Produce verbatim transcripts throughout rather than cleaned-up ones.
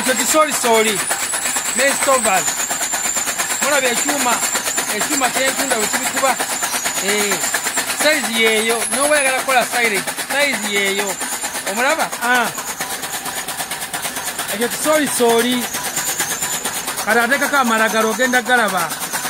ekyo kisoolisooli nestovers mulaba ekyuma ekyuma kyentunda bwe kibikuba sayizi yeeyo noba oyagala kukola silage sayizi yeeyo omulaba ekyo kisoolisooli kati ateekako amalagala ogenda galaba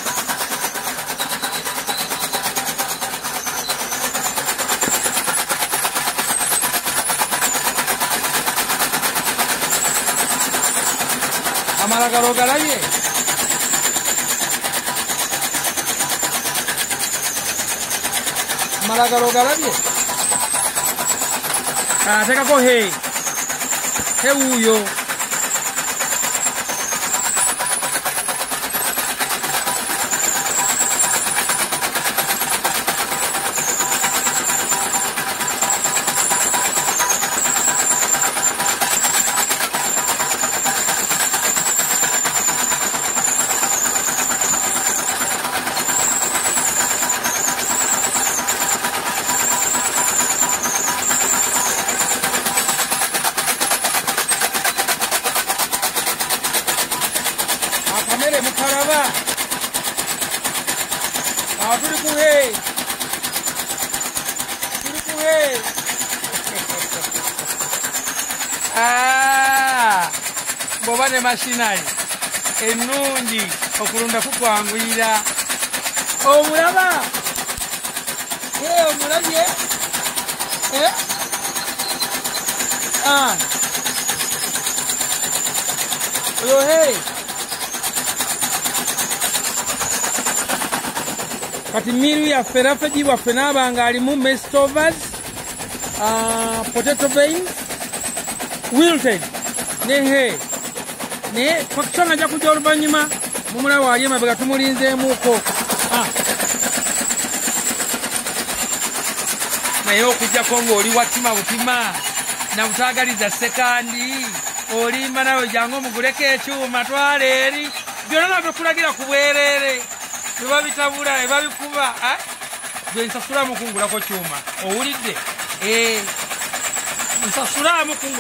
amalagala ogalabye amalagala ogalabye ateekako he hewuuyo akamere mukalaba awo tuli kuhe tuli kuhe bw'oba ne mashinari ennungi okulunda kukwanguyira omulaba omulabye oyo he kati miru yaffe rafegi waffe n'abanga alimu mestovers potato veins wilted nehe naye kusanga ajja kujja oluvannyuma mumulaba wali emabega tumulinzeemuuko naye okujjako ng'oli watima butima nabutaagaliza sekandi olimba nawe jangu omuguleko ekyuma twala eri byonna nabikulagira ku bwereere biba bitabula eba bikuba gwe nsasulamu kungulako kyuma owulidde nsasulamu